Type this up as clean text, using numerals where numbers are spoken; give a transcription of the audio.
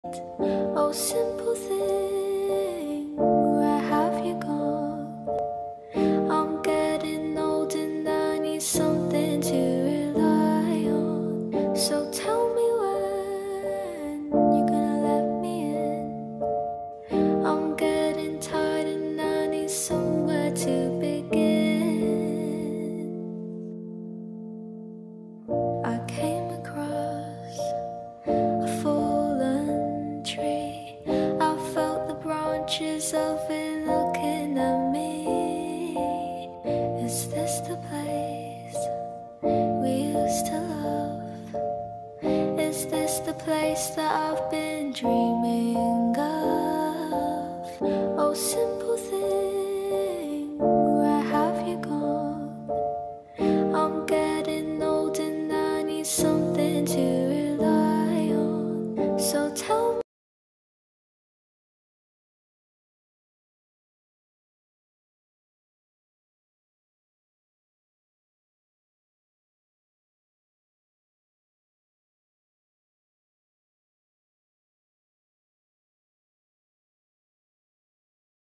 Oh, simple thing, where have you gone? I'm getting old and I need something to rely on. So tell me when you're gonna let me in. I'm getting tired and I need somewhere to begin. I came across a fallen tree. I felt the branches of it looking at me. Is this the place we used to love? Is this the place that I've been dreaming of? Oh,